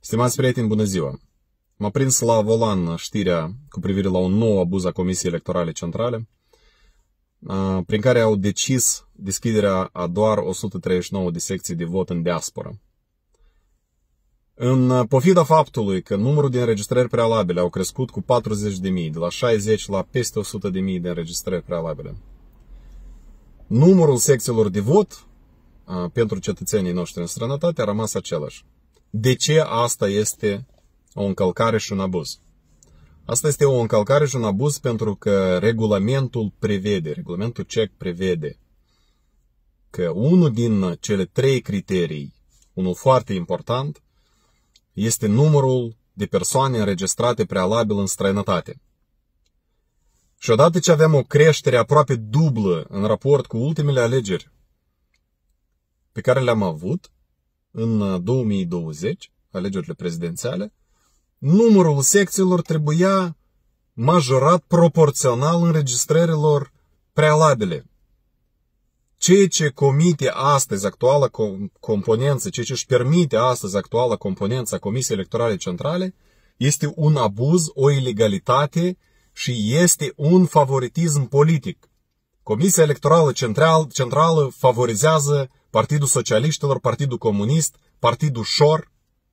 Stimați prieteni, bună ziua! M-a prins la volan știrea cu privire la un nou abuz a Comisiei Electorale Centrale, prin care au decis deschiderea a doar 139 de secții de vot în diaspora. În pofida faptului că numărul de înregistrări prealabile au crescut cu 40.000, de la 60 la peste 100.000 de înregistrări prealabile, numărul secțiilor de vot pentru cetățenii noștri în străinătate a rămas același. De ce asta este o încălcare și un abuz? Asta este o încălcare și un abuz pentru că regulamentul CEC prevede că unul din cele 3 criterii, unul foarte important, este numărul de persoane înregistrate prealabil în străinătate. Și odată ce avem o creștere aproape dublă în raport cu ultimele alegeri pe care le-am avut în 2020, alegerile prezidențiale, numărul secțiilor trebuia majorat proporțional înregistrărilor prealabile. Ceea ce comite astăzi actuala componență, ceea ce își permite astăzi actuala componență a Comisiei Electorale Centrale, este un abuz, o ilegalitate și este un favoritism politic. Comisia Electorală Centrală favorizează Partidul Socialiștilor, Partidul Comunist, Partidul Șor,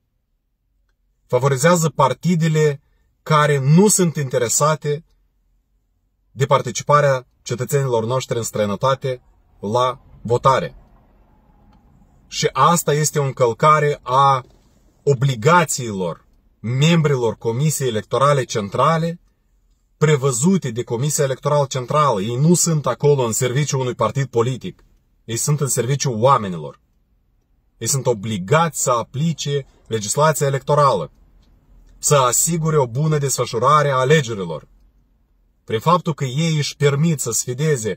favorizează partidele care nu sunt interesate de participarea cetățenilor noștri în străinătate la votare. Și asta este o încălcare a obligațiilor membrilor Comisiei Electorale Centrale prevăzute de Comisia Electorală Centrală. Ei nu sunt acolo în serviciul unui partid politic. Ei sunt în serviciul oamenilor. Ei sunt obligați să aplice legislația electorală, să asigure o bună desfășurare a alegerilor. Prin faptul că ei își permit să sfideze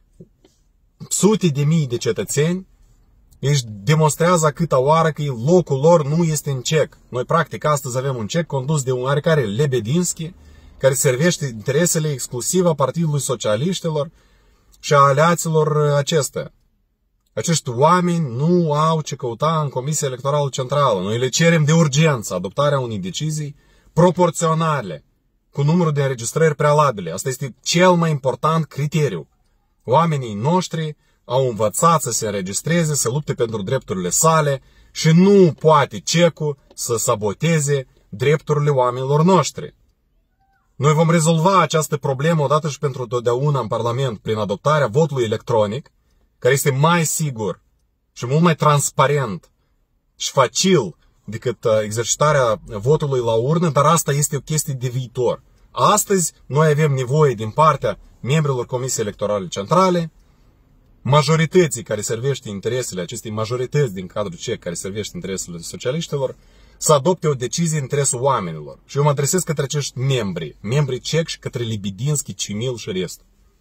sute de mii de cetățeni, își demonstrează câtă oară că locul lor nu este în CEC. Noi, practic, astăzi avem un CEC condus de un oarecare Lebedinski, care servește interesele exclusiv a Partidului Socialiștilor și a aliaților acestea. Acești oameni nu au ce căuta în Comisia Electorală Centrală. Noi le cerem de urgență adoptarea unei decizii proporționale cu numărul de înregistrări prealabile. Asta este cel mai important criteriu. Oamenii noștri au învățat să se înregistreze, să lupte pentru drepturile sale și nu poate CEC-ul să saboteze drepturile oamenilor noștri. Noi vom rezolva această problemă odată și pentru totdeauna în Parlament prin adoptarea votului electronic, care este mai sigur și mult mai transparent și facil decât exercitarea votului la urnă, dar asta este o chestie de viitor. Astăzi noi avem nevoie din partea membrilor Comisiei Electorale Centrale, majorității care servește interesele acestei majorități din cadrul CEC care servește interesele socialiștilor, să adopte o decizie în interesul oamenilor. Și eu mă adresez către acești membri CEC și către Lebedinski, Cimil și restul.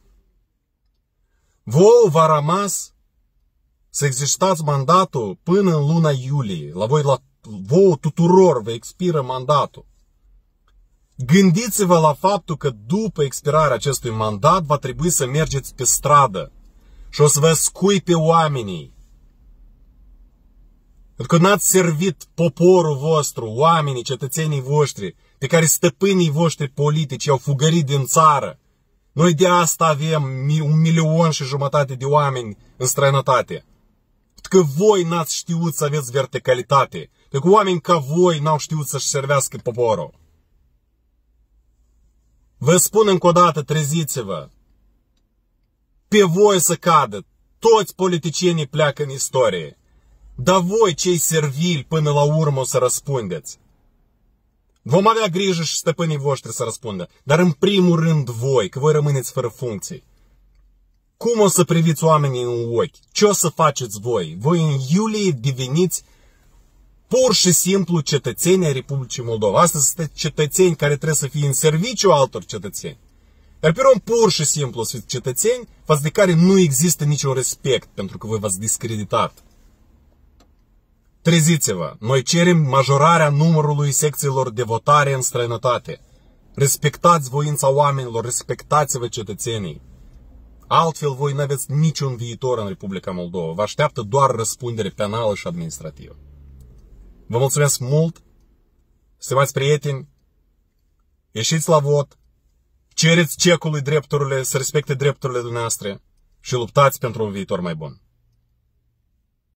Vouă v-a rămas să exercitați mandatul până în luna iulie. La vouă tuturor vă expiră mandatul. Gândiți-vă la faptul că după expirarea acestui mandat va trebui să mergeți pe stradă și o să vă scuipe oamenii. Pentru că n-ați servit poporul vostru, oamenii, cetățenii voștri, pe care stăpânii voștri politici au fugărit din țară. Noi de asta avem 1,5 milion de oameni în străinătate. Pentru că voi n-ați știut să aveți verticalitate. Pentru că oameni ca voi n-au știut să-și servească poporul. Vă spun încă o dată, treziți-vă. Pe voi să cadă. Toți politicienii pleacă în istorie. Dar voi, cei servili, până la urmă o să răspundeți. Vom avea grijă și stăpânii voștri să răspundă. Dar în primul rând voi, că voi rămâneți fără funcții. Cum o să priviți oamenii în ochi? Ce o să faceți voi? Voi în iulie deveniți pur și simplu cetățeni ai Republicii Moldova. Astăzi sunteți cetățeni care trebuie să fie în serviciu altor cetățeni. Iar pe urmă pur și simplu sunteți cetățeni față de care nu există niciun respect pentru că voi v-ați discreditat. Treziți-vă! Noi cerem majorarea numărului secțiilor de votare în străinătate. Respectați voința oamenilor, respectați-vă cetățenii. Altfel voi nu aveți niciun viitor în Republica Moldova. Vă așteaptă doar răspundere penală și administrativă. Vă mulțumesc mult stimați prieteni, ieșiți la vot, cereți cecului drepturile, să respecte drepturile dumneavoastră și luptați pentru un viitor mai bun.